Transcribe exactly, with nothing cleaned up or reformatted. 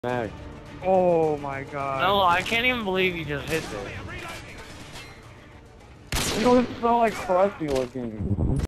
Mag. Oh my god. No, I can't even believe you just hit this. You know, it's so like crusty looking.